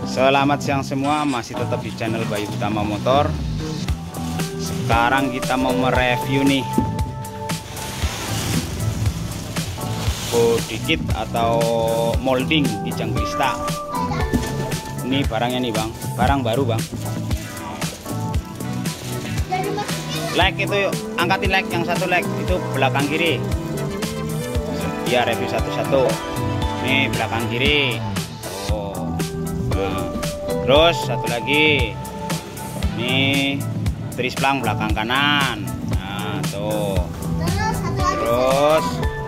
Selamat siang semua, masih tetap di channel Bayu Utama Motor. Sekarang kita mau mereview nih body kit atau molding Kijang Krista. Ini barangnya nih bang, barang baru bang. Like itu yuk, angkatin like yang satu like itu belakang kiri. Biar review satu-satu. Nih belakang kiri. Terus satu lagi, ini trisplang belakang kanan. Nah tuh. Terus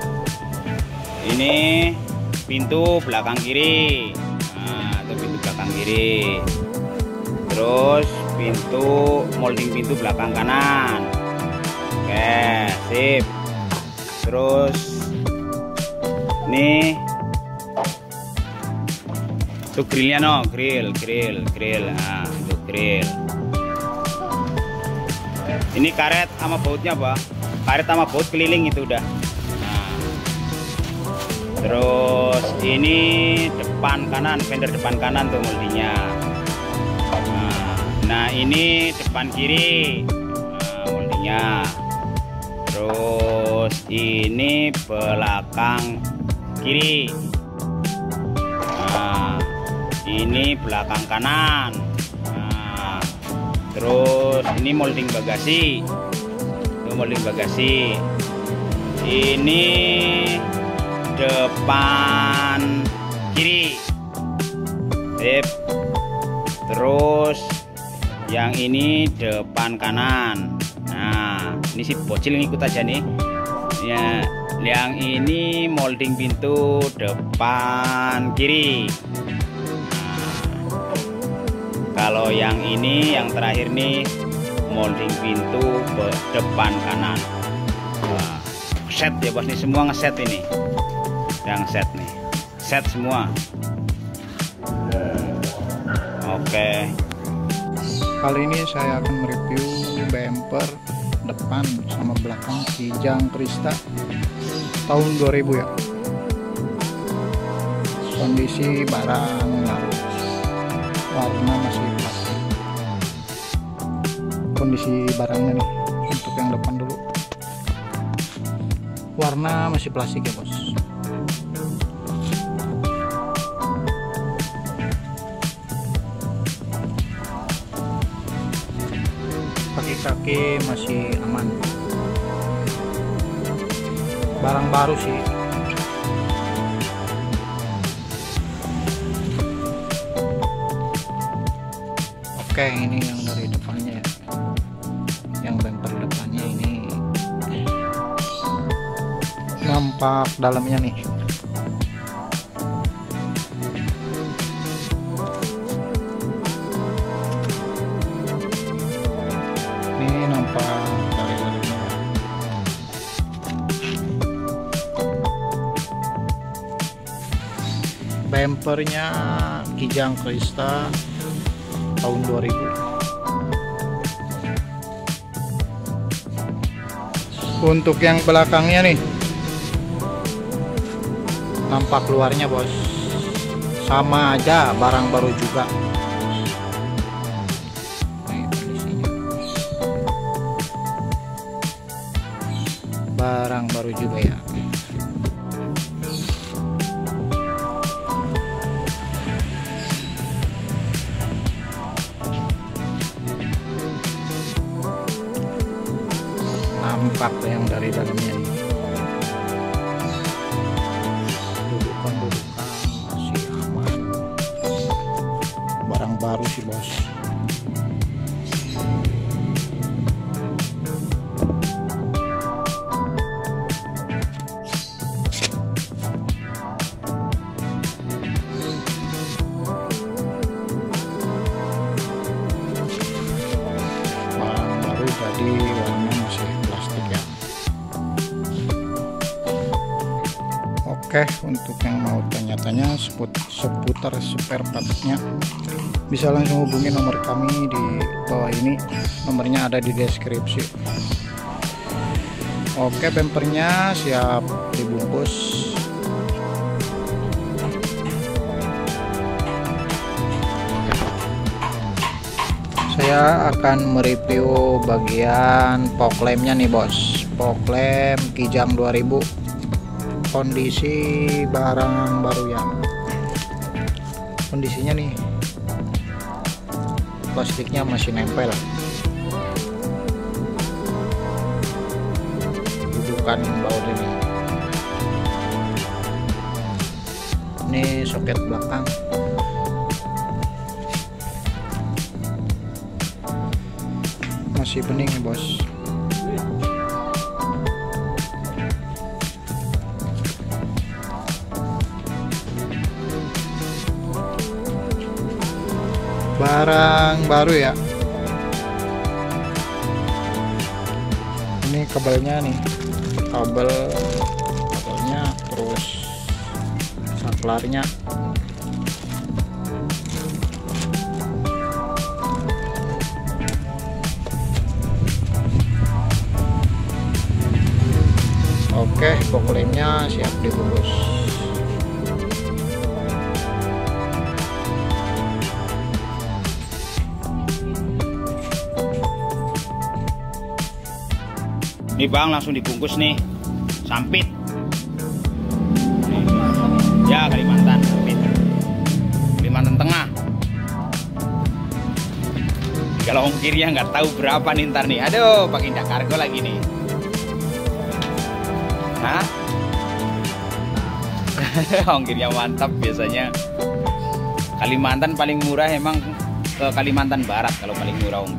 ini pintu belakang kiri. Nah itu pintu belakang kiri. Terus pintu molding pintu belakang kanan. Oke, sip. Terus ini itu grillnya no, grill. Nah, itu grill. Ini karet sama bautnya pak. Karet sama baut keliling itu udah. Nah, terus ini depan kanan, fender depan kanan tuh moldingnya. Nah ini depan kiri, nah, moldingnya. Terus ini belakang kiri. Nah, ini belakang kanan. Nah, terus ini molding bagasi. Itu molding bagasi. Ini depan kiri. Sip. Terus yang ini depan kanan. Nah, ini si bocil ngikut aja nih. Ya, yang ini molding pintu depan kiri. Kalau yang ini, yang terakhir nih molding pintu ke depan kanan. Wah, set ya bos, nih semua ngeset ini. Yang set nih, set semua. Oke. Kali ini saya akan mereview bumper depan sama belakang Kijang Krista tahun 2000 ya. Kondisi barang baru. Warna masih plastik. Kondisi barangnya nih untuk yang depan dulu, warna masih plastik ya bos. Kaki-kaki masih aman, barang baru sih. Oke, ini yang dari depannya ya. Yang bumper depannya ini nampak dalamnya nih. Ini nampak dari dalamnya. Bumpernya Kijang Krista tahun 2000. Untuk yang belakangnya nih, tampak luarnya bos, sama aja, barang baru juga. Nih kondisinya, barang baru juga ya. Nampak yang dari dalamnya nih. Dudukan masih aman, barang baru sih bos. Barang baru jadi warna masih plastik ya. Oke, untuk yang mau tanya-tanya seputar spare partnya, bisa langsung hubungi nomor kami di bawah ini. Nomornya ada di deskripsi. Oke, bumpernya siap dibungkus. Saya akan mereview bagian fog lampnya nih bos. Fog lamp Kijang 2000, kondisi barang baru ya. Kondisinya nih, plastiknya masih nempel, dudukan baut ini soket belakang. Masih bening nih bos. Barang baru ya. Ini kabelnya nih, kabelnya, terus saklarnya. Oke, fog lampnya siap dibungkus. Nih bang, langsung dibungkus nih, sampit. Nih. Ya Kalimantan, sampit. Kalimantan Tengah. Kalau ongkirnya nggak tahu berapa nih ntar nih. Aduh, pakai Indah Kargo lagi nih. Hah? Ongkirnya mantap biasanya. Kalimantan paling murah emang ke Kalimantan Barat kalau paling murah ongkir.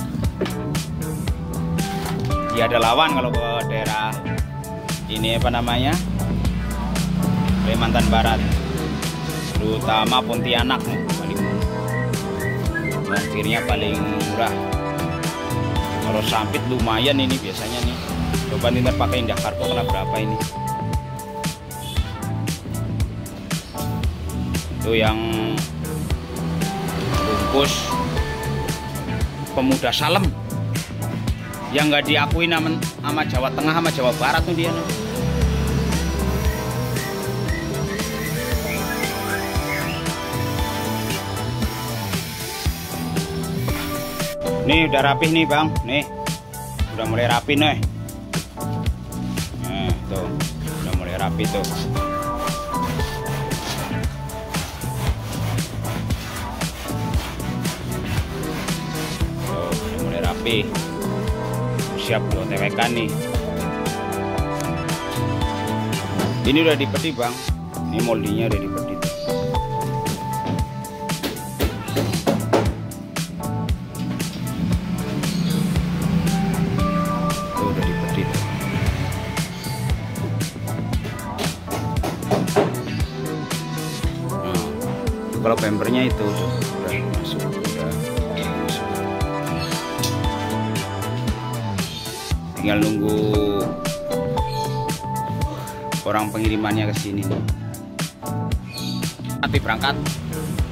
Ya ada lawan kalau ke daerah ini apa namanya, Kalimantan Barat, terutama Pontianak nih, paling ongkirnya paling murah. Kalau sampit lumayan ini biasanya nih. Coba nih pakai Indah Kargo kena berapa ini? Itu yang bungkus Pemuda Salem, yang nggak diakuin sama Jawa Tengah sama Jawa Barat tuh dia nih. Nih udah rapih nih bang, nih udah mulai rapi nih. Nah tuh udah mulai rapi tuh. Tuh udah mulai rapi, siap buat TWK nih. Ini udah dipedi bang, ini moldinya udah dipedi tuh. Tuh udah dipedi tuh. Nah, kalau bempernya itu tuh udah masuk, udah masuk. Tinggal nunggu orang pengirimannya ke sini nih. Nanti berangkat.